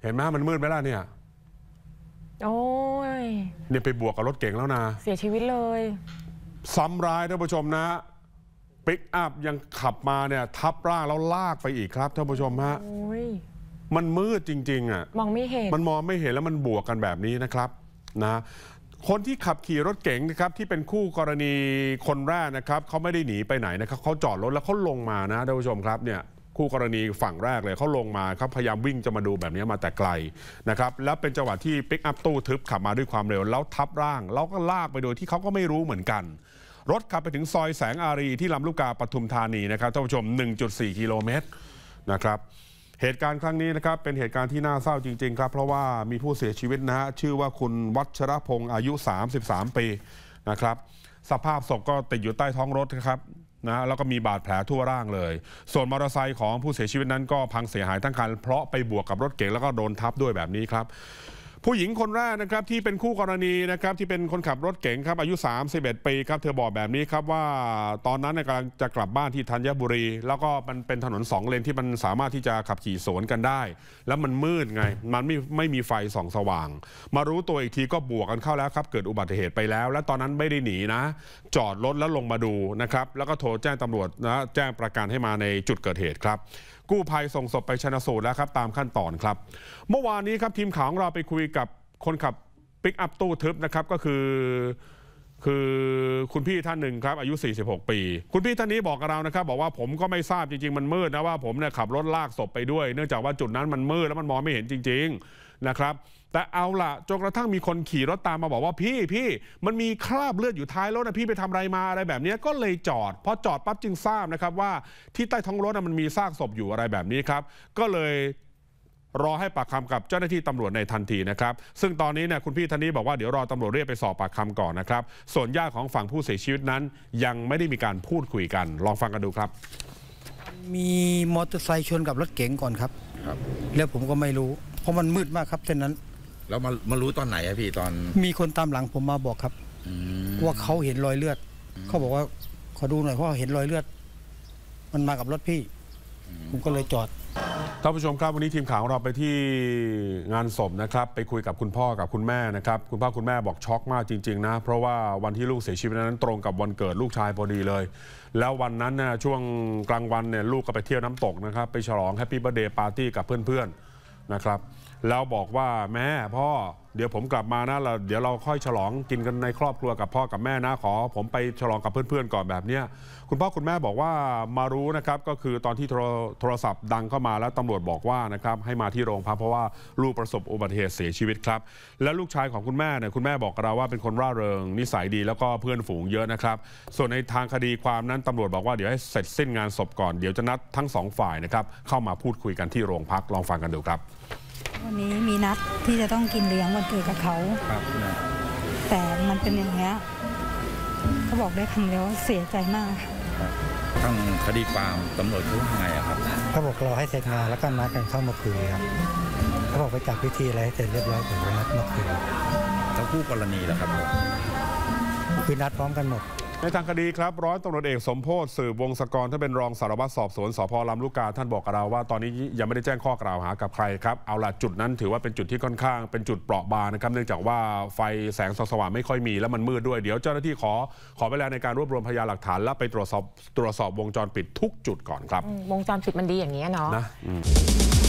เห็นไหมมันมืดไหมล่ะเนี่ยโอ้ยเนี่ยไปบวกกับรถเก๋งแล้วนะเสียชีวิตเลยซ้ำร้ายท่านผู้ชมนะปิกอัพยังขับมาเนี่ยทับร่างแล้วลากไปอีกครับท่านผู้ชมฮะมันมืดจริงๆอ่ะมองไม่เห็นมันมองไม่เห็นแล้วมันบวกกันแบบนี้นะครับนะคนที่ขับขี่รถเก๋งนะครับที่เป็นคู่กรณีคนแรกนะครับเขาไม่ได้หนีไปไหนนะครับเขาจอดรถแล้วเขาลงมานะท่านผู้ชมครับเนี่ยคู่กรณีฝั่งแรกเลยเขาลงมาเขาพยายามวิ่งจะมาดูแบบนี้มาแต่ไกลนะครับแล้วเป็นจังหวะที่ปิกอัพตู้ทึบขับมาด้วยความเร็วแล้วทับร่างแล้วก็ลากไปโดยที่เขาก็ไม่รู้เหมือนกันรถขับไปถึงซอยแสงอารีที่ลำลูกกาปทุมธานีนะครับท่านผู้ชม 1.4 กิโลเมตรนะครับเหตุการณ์ครั้งนี้นะครับเป็นเหตุการณ์ที่น่าเศร้าจริงๆครับเพราะว่ามีผู้เสียชีวิตนะฮะชื่อว่าคุณวัชรพงศ์อายุ 33 ปีนะครับสภาพศพก็ติดอยู่ใต้ท้องรถนะครับนะแล้วก็มีบาดแผลทั่วร่างเลยส่วนมอเตอร์ไซค์ของผู้เสียชีวิตนั้นก็พังเสียหายทั้งคันเพราะไปบวกกับรถเก๋งแล้วก็โดนทับด้วยแบบนี้ครับผู้หญิงคนแรกนะครับที่เป็นคู่กรณีนะครับที่เป็นคนขับรถเก๋งครับอายุ31 ปีครับเธอบอกแบบนี้ครับว่าตอนนั้นกำลังจะกลับบ้านที่ธัญบุรีแล้วก็มันเป็นถนน2 เลนที่มันสามารถที่จะขับขี่สวนกันได้แล้วมันมืดไงมันไม่มีไฟส่องสว่างมารู้ตัวอีกทีก็บวกกันเข้าแล้วครับเกิดอุบัติเหตุไปแล้วและตอนนั้นไม่ได้หนีนะจอดรถแล้วลงมาดูนะครับแล้วก็โทรแจ้งตำรวจนะแจ้งประกันให้มาในจุดเกิดเหตุครับกู้ภัยส่งศพไปชันสูตรแล้วครับตามขั้นตอนครับเมื่อวานนี้ครับทีมข่าวของเราไปคุยกับคนขับปิกอัพตู้ทึบนะครับก็คือคุณพี่ท่านหนึ่งครับอายุ 46 ปีคุณพี่ท่านนี้บอกกับเรานะครับบอกว่าผมก็ไม่ทราบจริงๆมันมืดนะว่าผมเนี่ยขับรถลากศพไปด้วยเนื่องจากว่าจุดนั้นมันมืดแล้วมันมองไม่เห็นจริงๆนะครับแต่เอาล่ะจนกระทั่งมีคนขี่รถตามมาบอกว่าพี่มันมีคราบเลือดอยู่ท้ายรถนะพี่ไปทำอะไรมาอะไรแบบนี้ก็เลยจอดพอจอดปั๊บจึงทราบนะครับว่าที่ใต้ท้องรถมันมีซากศพอยู่อะไรแบบนี้ครับก็เลยรอให้ปากคำกับเจ้าหน้าที่ตำรวจในทันทีนะครับซึ่งตอนนี้เนี่ยคุณพี่ท่านนี้บอกว่าเดี๋ยวรอตำรวจเรียกไปสอบปากคำก่อนนะครับส่วนญาติของฝั่งผู้เสียชีวิตนั้นยังไม่ได้มีการพูดคุยกันลองฟังกันดูครับมีมอเตอร์ไซค์ชนกับรถเก๋งก่อนครับแล้วผมก็ไม่รู้เพราะมันมืดมากครับเส้นนั้นแล้วมารู้ตอนไหนอะพี่ตอนมีคนตามหลังผมมาบอกครับว่าเขาเห็นรอยเลือดเขาบอกว่าขอดูหน่อยเพราะเห็นรอยเลือดมันมากับรถพี่ผมก็เลยจอดท่านผู้ชมครับวันนี้ทีมข่าวของเราไปที่งานศพนะครับไปคุยกับคุณพ่อกับคุณแม่นะครับคุณพ่อคุณแม่บอกช็อกมากจริงๆนะเพราะว่าวันที่ลูกเสียชีวิตนั้นตรงกับวันเกิดลูกชายพอดีเลยแล้ววันนั้นเนี่ยช่วงกลางวันเนี่ยลูกก็ไปเที่ยวน้ำตกนะครับไปฉลองแฮปปี้เบิร์ธเดย์ปาร์ตี้กับเพื่อนๆนะครับแล้วบอกว่าแม่พ่อเดี๋ยวผมกลับมานะเดี๋ยวเราค่อยฉลองกินกันในครอบครัวกับพ่อกับแม่นะขอผมไปฉลองกับเพื่อนๆก่อนแบบเนี้ยคุณพ่อคุณแม่บอกว่ามารู้นะครับก็คือตอนที่โทรศัพท์ดังเข้ามาแล้วตำรวจบอกว่านะครับให้มาที่โรงพักเพราะว่าลูกประสบอุบัติเหตุเสียชีวิตครับและลูกชายของคุณแม่เนี่ยคุณแม่บอกกับเราว่าเป็นคนร่าเริงนิสัยดีแล้วก็เพื่อนฝูงเยอะนะครับส่วนในทางคดีความนั้นตำรวจบอกว่าเดี๋ยวให้เสร็จสิ้นงานศพก่อนเดี๋ยวจะนัดทั้ง2 ฝ่ายนะครับเข้ามาพูดคุยกันที่โรงพักลองฟังกันดูครับวันนี้มีนัดที่จะต้องกินเลี้ยงวันเกิดกับเขาแต่มันเป็นอย่างนี้เขาบอกได้คำเดียวเสียใจมากทางคดีความตำรวจเขาว่าไงครับเขาบอกรอให้เสร็จงานแล้วก็นัดกันเข้ามาคุยครับเขาบอกไปจัดพิธีอะไรให้เสร็จเรียบร้อยถึงนัดมาคุยแล้วคู่กรณีล่ะครับคือนัดพร้อมกันหมดในทางคดีครับร้อยตำรวจเอกสมโพธิ์สืบวงศกรท่านเป็นรองสารวัตรสอบสวนสพ.ลำลูกกาท่านบอกกับเราว่าตอนนี้ยังไม่ได้แจ้งข้อกล่าวหากับใครครับเอาล่ะจุดนั้นถือว่าเป็นจุดที่ค่อนข้างเป็นจุดเปราะบางนะครับเนื่องจากว่าไฟแสงสว่างไม่ค่อยมีแล้วมันมืดด้วยเดี๋ยวเจ้าหน้าที่ขอเวลาในการรวบรวมพยานหลักฐานและไปตรวจสอบวงจรปิดทุกจุดก่อนครับวงจรปิดมันดีอย่างนี้เนาะ